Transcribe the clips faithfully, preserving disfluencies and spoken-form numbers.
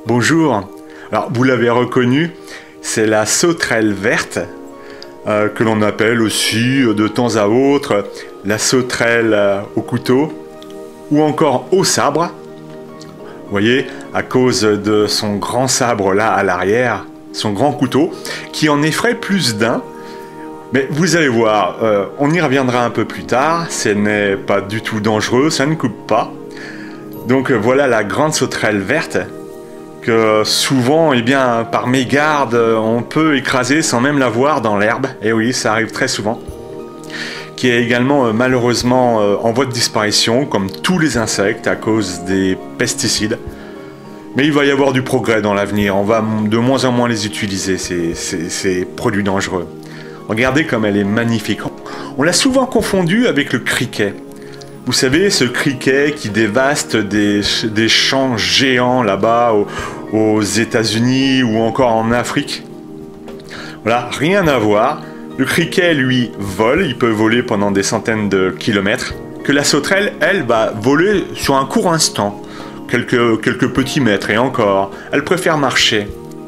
Bonjour. Alors, vous l'avez reconnu, c'est la sauterelle verte, euh, que l'on appelle aussi euh, de temps à autre la sauterelle euh, au couteau, ou encore au sabre. Vous voyez, à cause de son grand sabre là à l'arrière, son grand couteau, qui en effraie plus d'un. Mais vous allez voir, euh, on y reviendra un peu plus tard, ce n'est pas du tout dangereux, ça ne coupe pas. Donc euh, voilà la grande sauterelle verte, que souvent, eh bien, par mégarde, on peut écraser sans même la voir dans l'herbe. Et oui, ça arrive très souvent. Qui est également euh, malheureusement euh, en voie de disparition, comme tous les insectes, à cause des pesticides. Mais il va y avoir du progrès dans l'avenir. On va de moins en moins les utiliser, ces, ces, ces produits dangereux. Regardez comme elle est magnifique. On l'a souvent confondue avec le criquet. Vous savez, ce criquet qui dévaste des, des champs géants là-bas aux, aux États-Unis ou encore en Afrique. Voilà, rien à voir. Le criquet, lui, vole. Il peut voler pendant des centaines de kilomètres. Que la sauterelle, elle, va voler sur un court instant. Quelques, quelques petits mètres et encore. Elle préfère marcher.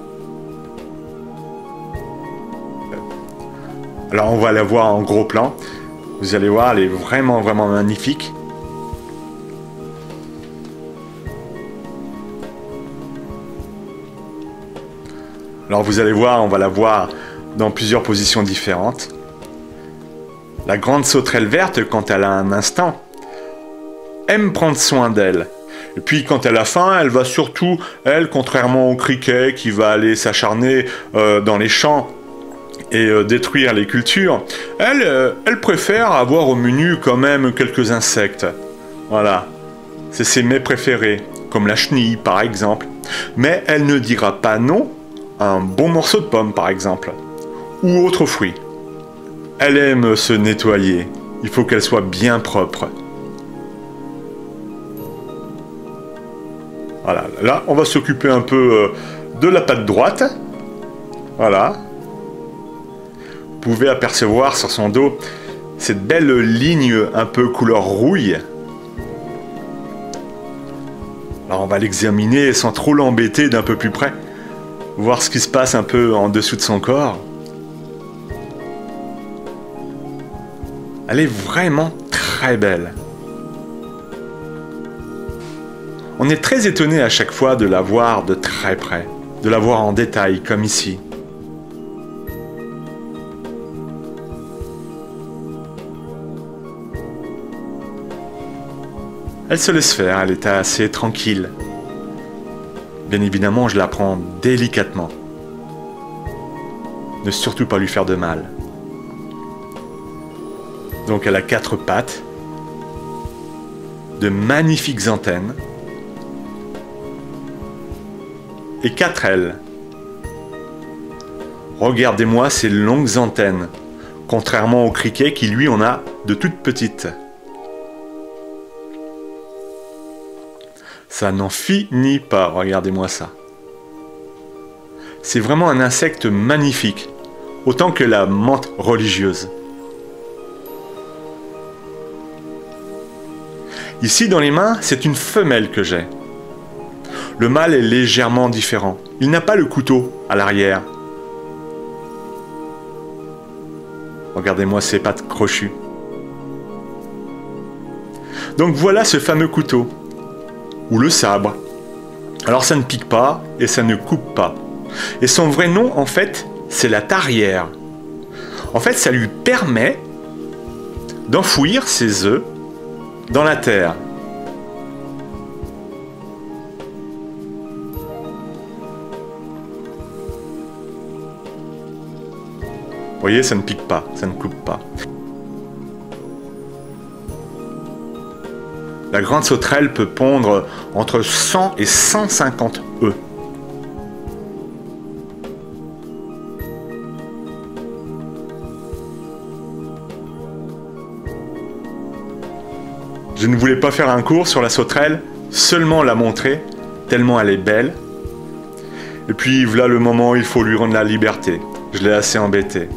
Alors on va la voir en gros plan. Vous allez voir, elle est vraiment vraiment magnifique. Alors vous allez voir, on va la voir dans plusieurs positions différentes. La grande sauterelle verte, quand elle a un instant, aime prendre soin d'elle. Et puis quand elle a faim, elle va surtout, elle, contrairement au criquet qui va aller s'acharner euh, dans les champs et euh, détruire les cultures, elle, euh, elle préfère avoir au menu quand même quelques insectes. Voilà, c'est ses mets préférés, comme la chenille par exemple. Mais elle ne dira pas non à un bon morceau de pomme par exemple, ou autre fruit. Elle aime se nettoyer, il faut qu'elle soit bien propre. Voilà, là on va s'occuper un peu euh, de la patte droite. Voilà. Vous pouvez apercevoir sur son dos cette belle ligne un peu couleur rouille. Alors on va l'examiner sans trop l'embêter d'un peu plus près. Voir ce qui se passe un peu en dessous de son corps. Elle est vraiment très belle. On est très étonné à chaque fois de la voir de très près, de la voir en détail comme ici. Elle se laisse faire, elle est assez tranquille. Bien évidemment, je la prends délicatement. Ne surtout pas lui faire de mal. Donc elle a quatre pattes, de magnifiques antennes et quatre ailes. Regardez-moi ces longues antennes, contrairement au criquet qui lui en a de toutes petites. Ça n'en finit pas, regardez-moi ça. C'est vraiment un insecte magnifique, autant que la menthe religieuse. Ici, dans les mains, c'est une femelle que j'ai. Le mâle est légèrement différent. Il n'a pas le couteau à l'arrière. Regardez-moi ses pattes crochues. Donc voilà ce fameux couteau. Ou le sabre. Alors ça ne pique pas et ça ne coupe pas. Et son vrai nom, en fait, c'est la tarière. En fait, ça lui permet d'enfouir ses œufs dans la terre. Vous voyez, ça ne pique pas, ça ne coupe pas. La grande sauterelle peut pondre entre cent et cent cinquante œufs. Je ne voulais pas faire un cours sur la sauterelle, seulement la montrer, tellement elle est belle. Et puis voilà le moment où il faut lui rendre la liberté. Je l'ai assez embêté.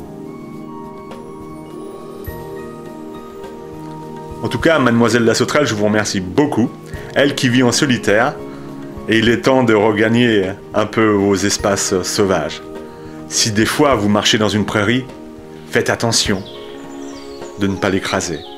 En tout cas, mademoiselle la sauterelle, je vous remercie beaucoup. Elle qui vit en solitaire Et il est temps de regagner un peu vos espaces sauvages. Si des fois vous marchez dans une prairie, faites attention de ne pas l'écraser.